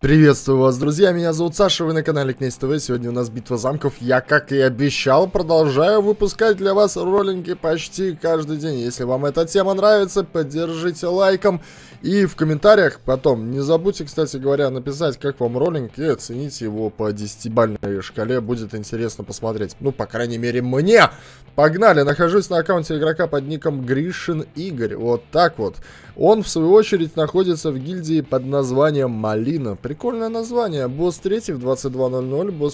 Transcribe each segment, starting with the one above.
Приветствую вас, друзья, меня зовут Саша, вы на канале Князь ТВ. Сегодня у нас битва замков. Я, как и обещал, продолжаю выпускать для вас роллинги почти каждый день. Если вам эта тема нравится, поддержите лайком. И в комментариях потом не забудьте, кстати говоря, написать, как вам роллинг, и оцените его по 10-бальной шкале. Будет интересно посмотреть. Ну, по крайней мере, мне. Погнали! Нахожусь на аккаунте игрока под ником Гришин Игорь. Вот так вот. Он, в свою очередь, находится в гильдии под названием Малина. Прикольное название. Босс 3 в 22:00, босс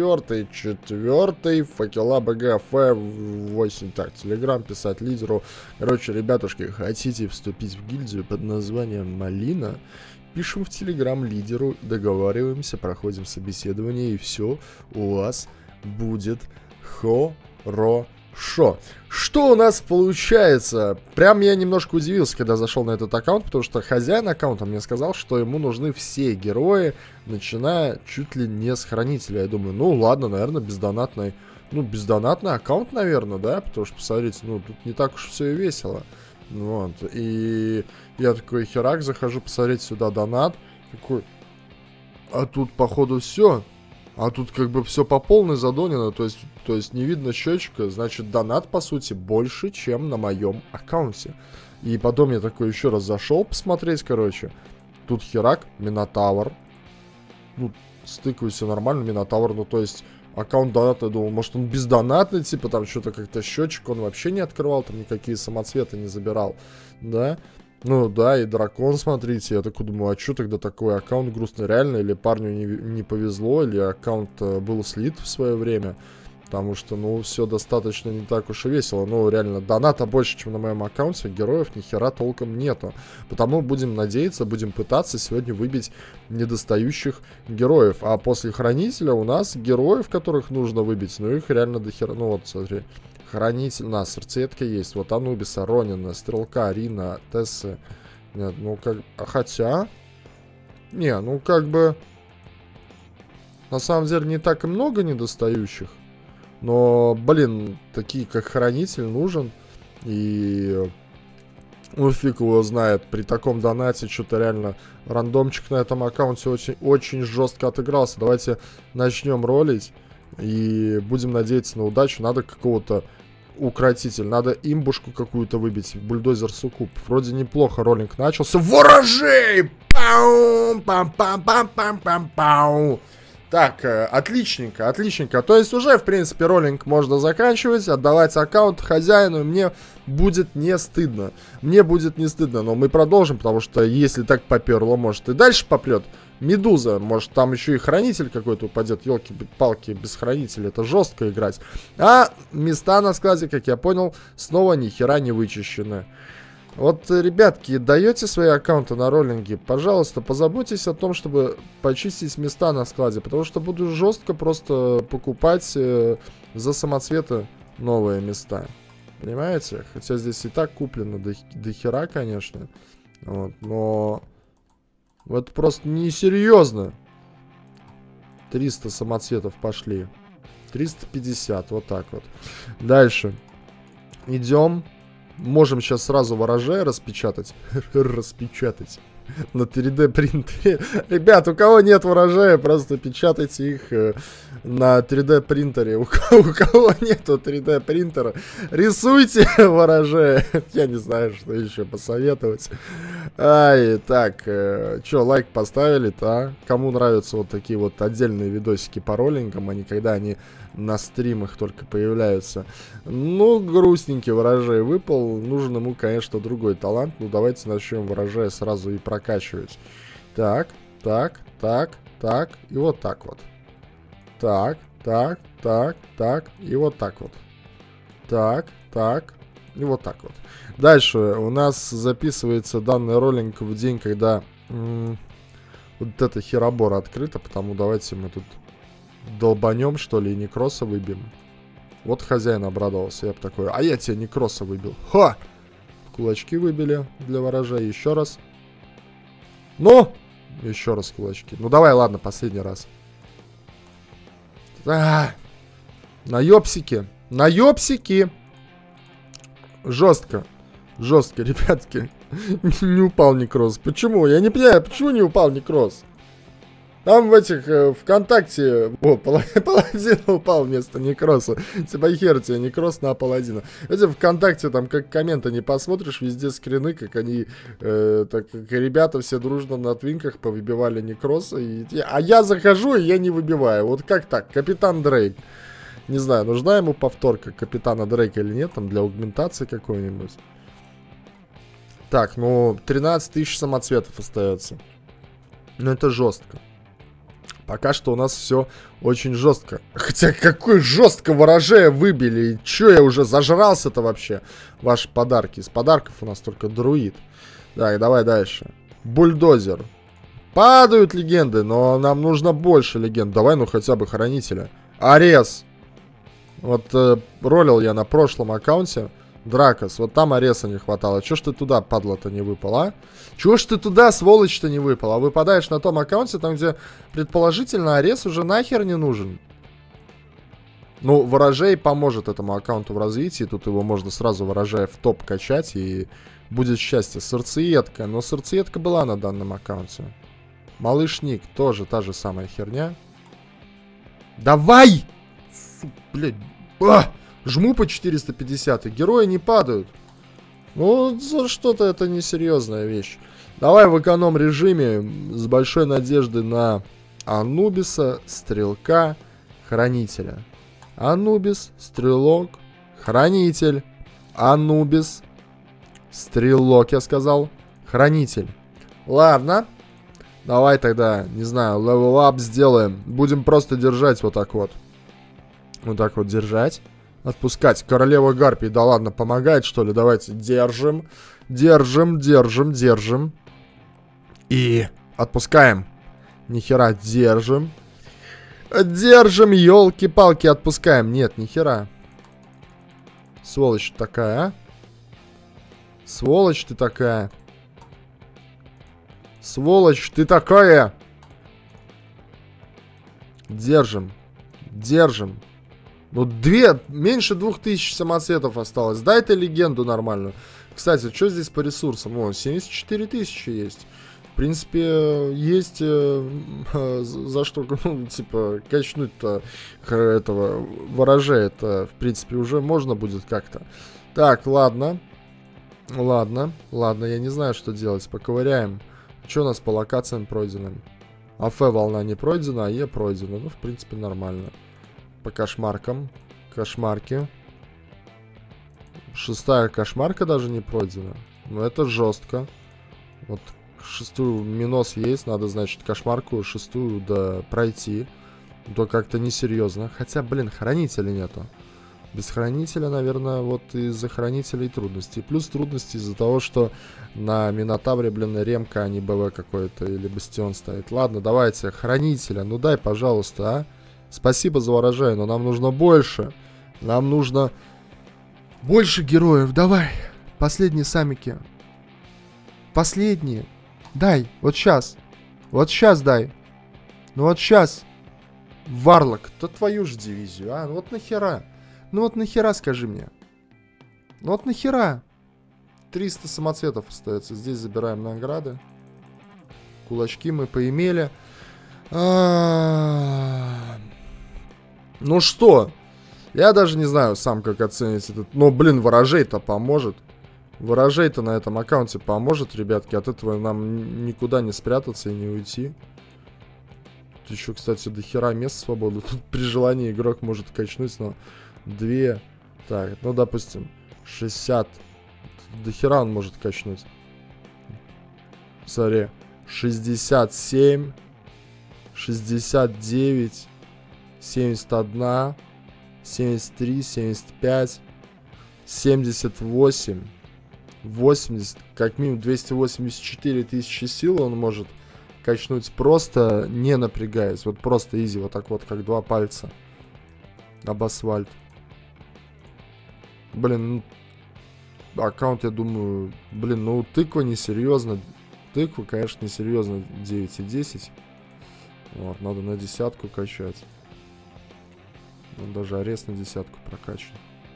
4, факела БГ, Ф8. Так, телеграм писать лидеру. Короче, ребятушки, хотите вступить в гильдию под названием Малина? Пишем в телеграм лидеру, договариваемся, проходим собеседование, и все у вас будет хорошо. Что у нас получается? Прям я немножко удивился, когда зашел на этот аккаунт, потому что хозяин аккаунта мне сказал, что ему нужны все герои, начиная чуть ли не с хранителя. Я думаю, ну ладно, наверное, бездонатный аккаунт, наверное, да, потому что, посмотрите, ну тут не так уж все и весело. Вот, и я такой херак, захожу посмотреть сюда донат, такой, а тут походу все. А тут как бы все по полной задонено, то есть не видно счетчика, значит донат по сути больше, чем на моем аккаунте. И потом я такой еще раз зашел посмотреть, короче. Тут херак, Минотавр. Ну, стыкаю все нормально, Минотавр, ну то есть аккаунт донатный, я думал, может он бездонатный, типа там что-то как-то счетчик он вообще не открывал, там никакие самоцветы не забирал, да. Ну да, и дракон, смотрите, я такой думаю, а что тогда такой аккаунт грустный, реально, или парню не повезло, или аккаунт был слит в свое время, потому что, ну, все достаточно не так уж и весело, ну, реально, доната больше, чем на моем аккаунте, героев ни хера толком нету, потому будем надеяться, будем пытаться сегодня выбить недостающих героев, а после хранителя у нас героев, которых нужно выбить, ну, их реально до хера, ну, вот, смотри. Хранитель, на сердцеедка есть. Вот Анубиса, Ронина, Стрелка, Рина, Тессы. Нет, ну как... Хотя... Не, ну как бы... На самом деле не так и много недостающих. Но, блин, такие как Хранитель нужен. И... Ну, фиг его знает. При таком донате что-то реально... Рандомчик на этом аккаунте очень жестко отыгрался. Давайте начнем ролить. И будем надеяться на удачу. Надо какого-то укротителя. Надо имбушку какую-то выбить. Бульдозер Суккуб. Вроде неплохо роллинг начался. Ворожей! Пау-пам-пам-пам-пам-пам-пау! Так, отличненько, отличненько. То есть уже, в принципе, роллинг можно заканчивать, отдавать аккаунт хозяину. Мне будет не стыдно. Мне будет не стыдно, но мы продолжим, потому что если так поперло, может и дальше поплет. Медуза, может там еще и хранитель какой-то упадет. Елки-палки, без хранителя это жестко играть. А места на складе, как я понял, снова ни хера не вычищены. Вот, ребятки, даете свои аккаунты на роллинге, пожалуйста, позаботьтесь о том, чтобы почистить места на складе, потому что буду жестко просто покупать за самоцветы новые места. Понимаете? Хотя здесь и так куплено до хера, конечно. Вот, но... Это просто несерьезно. 300 самоцветов пошли. 350, вот так вот. Дальше. Идем. Можем сейчас сразу ворожая распечатать. Распечатать. На 3D принтере. Ребят, у кого нет ворожая, просто печатайте их на 3D принтере. У кого нету 3D принтера, рисуйте ворожая. Я не знаю, что еще посоветовать. Ай, так, что, лайк поставили-то, а? Кому нравятся вот такие вот отдельные видосики по роллингам, а не когда они на стримах только появляются. Ну, грустненький ворожей выпал. Нужен ему, конечно, другой талант. Ну, давайте начнем ворожая сразу и прокачивать. Так, так, так, так. И вот так вот. Так, так, так, так. И вот так вот. Так, так. И вот так вот. Дальше у нас записывается данный роллинг в день, когда вот эта херобора открыта. Потому давайте мы тут долбанем, что ли, и некроса выбьем. Вот хозяин обрадовался. Я бы такой, а я тебе некроса выбил. Ха! Кулачки выбили для ворожая. Еще раз. Ну! Еще раз кулачки. Ну давай, ладно, последний раз. На ёпсики. На ёпсики. Жестко. Жестко, ребятки. Не упал некроз. Почему? Я не понимаю, почему не упал некроз? Там в этих, ВКонтакте, о, паладин упал вместо Некроса. Типа хер тебе, Некрос на паладина. Эти ВКонтакте, там как комменты не посмотришь, везде скрины, как они, так как ребята все дружно на твинках повыбивали Некроса. А я захожу, и я не выбиваю. Вот как так? Капитан Дрейк. Не знаю, нужна ему повторка Капитана Дрейка или нет, там для аугментации какой-нибудь. Так, ну, 13 тысяч самоцветов остается. Ну, это жестко. Пока что у нас все очень жестко. Хотя, какой жестко ворожея выбили. И чё, я уже зажрался-то вообще? Ваши подарки. Из подарков у нас только друид. Так, давай дальше. Бульдозер. Падают легенды, но нам нужно больше легенд. Давай, ну, хотя бы хранителя. Арес. Вот ролил я на прошлом аккаунте. Дракос, вот там Ареса не хватало. Чё ж ты туда, падла-то, не выпал, а? Чё ж ты туда, сволочь-то, не выпал? А выпадаешь на том аккаунте, там, где предположительно Арес уже нахер не нужен. Ну, ворожей поможет этому аккаунту в развитии. Тут его можно сразу ворожая в топ качать, и будет счастье. Сердцеедка, но сердцеедка была на данном аккаунте. Малыш Ник, тоже та же самая херня. Давай! Фу, блядь. Жму по 450, и герои не падают. Ну, за что-то это несерьезная вещь. Давай в эконом режиме с большой надеждой на Анубиса, Стрелка, Хранителя. Анубис, Стрелок, Хранитель. Анубис, Стрелок, я сказал. Хранитель. Ладно. Давай тогда, не знаю, левел-ап сделаем. Будем просто держать вот так вот. Вот так вот держать. Отпускать. Королева Гарпий, да ладно, помогает, что ли? Давайте держим. Держим, держим, держим. И отпускаем. Нихера, держим. Держим, елки-палки, отпускаем. Нет, нихера. Сволочь такая, а? Сволочь ты такая. Сволочь ты такая. Держим. Держим. Ну, меньше 2000 самоцветов осталось. Дай ты легенду нормальную. Кстати, что здесь по ресурсам? О, 74 тысячи есть. В принципе, есть за что, ну, типа, качнуть-то этого ворожея. Это, в принципе, уже можно будет как-то. Так, ладно. Ладно, ладно, я не знаю, что делать. Поковыряем. Что у нас по локациям пройденным? АФ волна не пройдена, а Е пройдена. Ну, в принципе, нормально. По кошмаркам. Кошмарки. 6-я кошмарка даже не пройдена. Но это жестко. Вот 6-ю минус есть. Надо, значит, кошмарку 6-ю да пройти. То как-то несерьезно. Хотя, блин, хранителя нету. Без хранителя, наверное, вот из-за хранителей трудностей. Плюс трудности из-за того, что на Минотавре, блин, ремка, а не БВ какой-то. Или бастион стоит. Ладно, давайте, хранителя. Ну дай, пожалуйста, а. Спасибо за урожай, но нам нужно больше. Нам нужно больше героев. Давай. Последние самики. Последние. Дай. Вот сейчас. Вот сейчас дай. Ну вот сейчас. Варлок. Да твою ж дивизию, а. Ну вот нахера. Ну вот нахера, скажи мне. Ну вот нахера. 300 самоцветов остается. Здесь забираем награды. Кулачки мы поимели. Ну что? Я даже не знаю сам, как оценить этот. Но, блин, ворожей-то поможет. Ворожей-то на этом аккаунте поможет, ребятки. От этого нам никуда не спрятаться и не уйти. Тут еще, кстати, до хера мест свободно. Тут при желании игрок может качнуть, но 2. Так, ну, допустим, 60. До хера он может качнуть. Смотри. 67. 69. 71. 73. 75. 78. 80. Как минимум 284 тысячи сил он может качнуть, просто не напрягаясь. Вот просто изи, вот так вот, как 2 пальца об асфальт. Блин, ну, аккаунт, я думаю, блин, ну тыква несерьезно. Тыква, конечно, несерьезно. 9 и 10. Вот, надо на 10-ку качать. Он даже арест на 10-ку прокачан.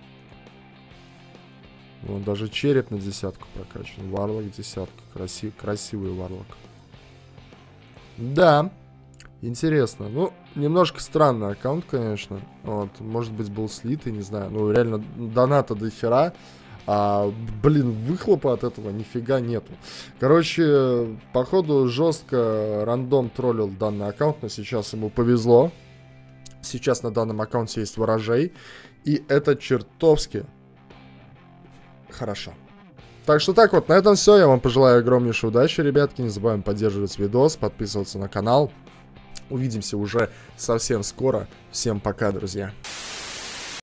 Вон даже череп на 10-ку прокачан. Варлок 10-ка. Красивый варлок. Да. Интересно. Ну, немножко странный аккаунт, конечно. Вот, может быть, был слитый, не знаю. Ну, реально, доната до хера. А, блин, выхлопа от этого нифига нету. Короче, походу, жестко рандом троллил данный аккаунт, но сейчас ему повезло. Сейчас на данном аккаунте есть ворожей. И это чертовски хорошо. Так что так вот, на этом все. Я вам пожелаю огромнейшей удачи, ребятки. Не забываем поддерживать видос, подписываться на канал. Увидимся уже совсем скоро. Всем пока, друзья.